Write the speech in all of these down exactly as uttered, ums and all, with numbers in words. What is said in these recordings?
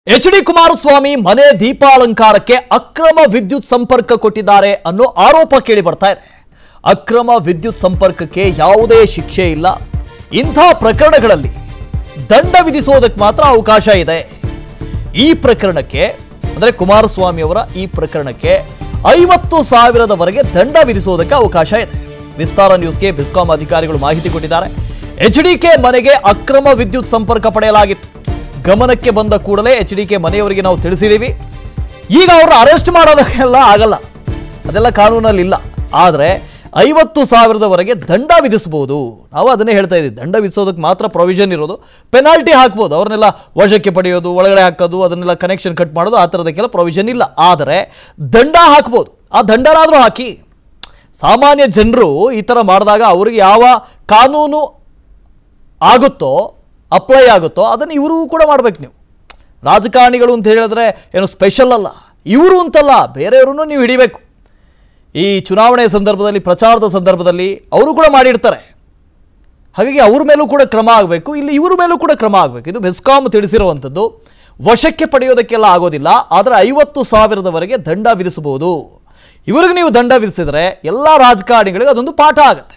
H D Kumaraswamy ಮನೆ ದೀಪಾಲಂಕಾರಕ್ಕೆ ಅಕ್ರಮ ವಿದ್ಯುತ್ ಸಂಪರ್ಕ ಕೊಟ್ಟಿದ್ದಾರೆ ಅನ್ನೋ ಆರೋಪ ಕೇಳಿ ಬರ್ತಾ ಇದೆ. ಅಕ್ರಮ ವಿದ್ಯುತ್ ಸಂಪರ್ಕಕ್ಕೆ ಯಾವುದೇ ಶಿಕ್ಷೆ ಇಲ್ಲ. ಇಂಥ ಪ್ರಕರಣಗಳಲ್ಲಿ ದಂಡ ವಿಧಿಸೋದಕ್ಕೆ ಮಾತ್ರ ಅವಕಾಶ ಇದೆ. ಈ ಪ್ರಕರಣಕ್ಕೆ ಅಂದರೆ ಕುಮಾರಸ್ವಾಮಿ ಅವರ ಈ ಪ್ರಕರಣಕ್ಕೆ ಐವತ್ತು ಸಾವಿರದವರೆಗೆ ದಂಡ ವಿಧಿಸೋದಕ್ಕೆ ಅವಕಾಶ ಇದೆ. ವಿಸ್ತಾರ ನ್ಯೂಸ್ಗೆ ಬಿಸ್ಕಾಂ ಅಧಿಕಾರಿಗಳು ಮಾಹಿತಿ ಕೊಟ್ಟಿದ್ದಾರೆ. ಎಚ್ ಡಿ ಕೆ ಮನೆಗೆ ಅಕ್ರಮ ವಿದ್ಯುತ್ ಸಂಪರ್ಕ ಪಡೆಯಲಾಗಿತ್ತು. ಗಮನಕ್ಕೆ ಬಂದ ಕೂಡಲೇ ಎಚ್ ಡಿ ಕೆ ಮನೆಯವರಿಗೆ ನಾವು ತಿಳಿಸಿದ್ದೀವಿ. ಈಗ ಅವರು ಅರೆಸ್ಟ್ ಮಾಡೋದಕ್ಕೆಲ್ಲ ಆಗಲ್ಲ, ಅದೆಲ್ಲ ಕಾನೂನಲ್ಲಿ ಇಲ್ಲ. ಆದರೆ ಐವತ್ತು ಸಾವಿರದವರೆಗೆ ದಂಡ ವಿಧಿಸಬಹುದು. ನಾವು ಅದನ್ನೇ ಹೇಳ್ತಾ ಇದ್ದೀವಿ, ದಂಡ ವಿಧಿಸೋದಕ್ಕೆ ಮಾತ್ರ ಪ್ರೊವಿಷನ್ ಇರೋದು. ಪೆನಾಲ್ಟಿ ಹಾಕ್ಬೋದು, ಅವ್ರನ್ನೆಲ್ಲ ವಶಕ್ಕೆ ಪಡೆಯೋದು, ಒಳಗಡೆ ಹಾಕೋದು, ಅದನ್ನೆಲ್ಲ ಕನೆಕ್ಷನ್ ಕಟ್ ಮಾಡೋದು, ಆ ಥರದಕ್ಕೆಲ್ಲ ಪ್ರೊವಿಷನ್ ಇಲ್ಲ. ಆದರೆ ದಂಡ ಹಾಕ್ಬೋದು. ಆ ದಂಡನಾದರೂ ಹಾಕಿ. ಸಾಮಾನ್ಯ ಜನರು ಈ ಥರ ಮಾಡಿದಾಗ ಅವ್ರಿಗೆ ಯಾವ ಕಾನೂನು ಆಗುತ್ತೋ, ಅಪ್ಲೈ ಆಗುತ್ತೋ ಅದನ್ನು ಇವರು ಕೂಡ ಮಾಡ್ಬೇಕು. ನೀವು ರಾಜಕಾರಣಿಗಳು ಅಂತ ಹೇಳಿದ್ರೆ ಏನು ಸ್ಪೆಷಲ್ ಅಲ್ಲ, ಇವರು ಅಂತಲ್ಲ, ಬೇರೆಯವ್ರನ್ನೂ ನೀವು ಹಿಡಿಬೇಕು. ಈ ಚುನಾವಣೆ ಸಂದರ್ಭದಲ್ಲಿ, ಪ್ರಚಾರದ ಸಂದರ್ಭದಲ್ಲಿ ಅವರು ಕೂಡ ಮಾಡಿರ್ತಾರೆ. ಹಾಗಾಗಿ ಅವ್ರ ಮೇಲೂ ಕೂಡ ಕ್ರಮ ಆಗಬೇಕು, ಇಲ್ಲಿ ಇವ್ರ ಮೇಲೂ ಕೂಡ ಕ್ರಮ ಆಗಬೇಕು. ಇದು ಬೆಸ್ಕಾಂ ತಿಳಿಸಿರುವಂಥದ್ದು. ವಶಕ್ಕೆ ಪಡೆಯೋದಕ್ಕೆಲ್ಲ ಆಗೋದಿಲ್ಲ, ಆದರೆ ಐವತ್ತು ಸಾವಿರದವರೆಗೆ ದಂಡ ವಿಧಿಸಬಹುದು. ಇವ್ರಿಗೆ ನೀವು ದಂಡ ವಿಧಿಸಿದರೆ ಎಲ್ಲ ರಾಜಕಾರಣಿಗಳಿಗೆ ಅದೊಂದು ಪಾಠ ಆಗುತ್ತೆ.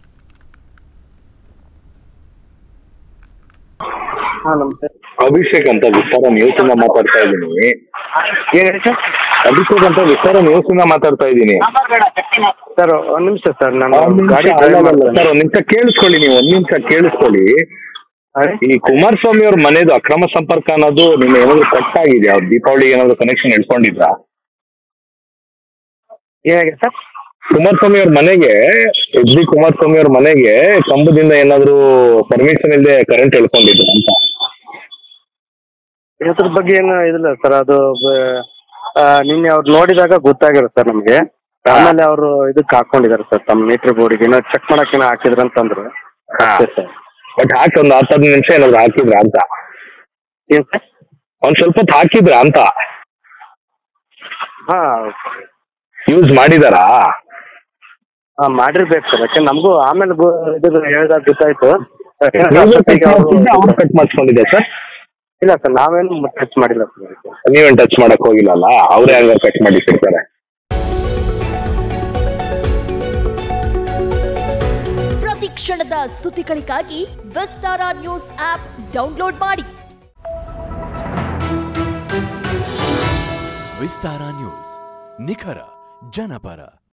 ಅಭಿಷೇಕ್ ಅಂತ ವಿಸ್ತಾರ ನ್ಯೂಸ್ ಇಂದ ಮಾತಾಡ್ತಾ ಇದ್ದೀನಿ. ಅಭಿಷೇಕ್ ಅಂತ ವಿಸ್ತಾರ ನ್ಯೂಸ್ ಇಂದ ಮಾತಾಡ್ತಾ ಇದ್ದೀನಿ. ಸರ್ ಒಂದ್ ನಿಮಿಷ ಸರ್, ನಾನು ಗಾಡಿ ಸರ್ ಒಂದ್ ನಿಮಿಷ ಕೇಳಿಸ್ಕೊಳ್ಳಿ, ನೀವು ಒಂದ್ ನಿಮಿಷ ಕೇಳಿಸ್ಕೊಳ್ಳಿ. ಈ ಕುಮಾರಸ್ವಾಮಿ ಅವ್ರ ಮನೆದು ಅಕ್ರಮ ಸಂಪರ್ಕ ಅನ್ನೋದು ನಿಮ್ಗೆ ಏನಾದ್ರು ಕಟ್ ಆಗಿದೆ? ಅವ್ರು ದೀಪಾವಳಿಗೆ ಏನಾದ್ರು ಕನೆಕ್ಷನ್ ಇಟ್ಕೊಂಡಿದ್ರಾ? ಏನಾಗಿದೆ ಸರ್? ಕುಮಾರಸ್ವಾಮಿ ಅವ್ರ ಮನೆಗೆ, ಎಚ್ ಡಿ ಕುಮಾರಸ್ವಾಮಿ ಅವ್ರ ಮನೆಗೆ ಕಂಬದಿಂದ ಏನಾದ್ರು ಪರ್ಮಿಷನ್ ಇಲ್ಲದೆ ಕರೆಂಟ್ ಎಳ್ಕೊಂಡಿದ್ರು ಅಂತ? ಇದ್ರ ಬಗ್ಗೆ ಏನು ಇದಿಲ್ಲ ಸರ್. ಅದು ನಿನ್ನೆ ಅವ್ರು ನೋಡಿದಾಗ ಗೊತ್ತಾಗಿರುತ್ತೆ ಸರ್ ನಮ್ಗೆ. ಆಮೇಲೆ ಅವರು ಇದಕ್ಕೆ ಹಾಕೊಂಡಿದ್ದಾರೆ ಸರ್, ತಮ್ಮ ಮೀಟರ್ ಬೋರ್ಡಿಗೆ ಏನೋ ಚೆಕ್ ಮಾಡಕ್ ಏನೋ ಹಾಕಿದ್ರು ಅಂತಂದ್ರು. ಸರ್ ಬಟ್ ಹಾಕಿ ಒಂದು ಹತ್ತು ಹದಿನೈದು ನಿಮಿಷ ಏನಾದ್ರು ಹಾಕಿದ್ರ ಅಂತ? ಏನ್ ಸರ್? ಒಂದ್ ಸ್ವಲ್ಪ ಹೊತ್ತು ಹಾಕಿದ್ರ ಅಂತ? ಹಾ, ಯೂಸ್ ಮಾಡಿದಾರಾ? ಹಾ ಮಾಡಿರ್ಬೇಕು ಸರ್. ಯಾಕೆ ನಮಗೂ ಆಮೇಲೆ ಇದು ಹೇಳಿದಾಗ ಗೊತ್ತಾಯ್ತು. ಅವ್ರು ಕಟ್ ಮಾಡಿಸ್ಕೊಂಡಿದ್ದೆ ಸರ್? ಇಲ್ಲ ಸರ್, ನಾವೇನು ಟಚ್ ಮಾಡಿಲ್ಲ ಸರ್. ನೀವೇನು ಟಚ್ ಮಾಡಕ್ ಹೋಗಿಲ್ಲಲ್ಲ, ಅವರೇ ಹಂಗ ಕಟ್ ಮಾಡಿ ಸಿಗ್ತಾರೆ. ಪ್ರತಿ ಕ್ಷಣದ ಸುದ್ದಿಗಳಿಗಾಗಿ ವಿಸ್ತಾರ ನ್ಯೂಸ್ ಆಪ್ ಡೌನ್ಲೋಡ್ ಮಾಡಿ. ವಿಸ್ತಾರ ನ್ಯೂಸ್, ನಿಖರ ಜನಪರ.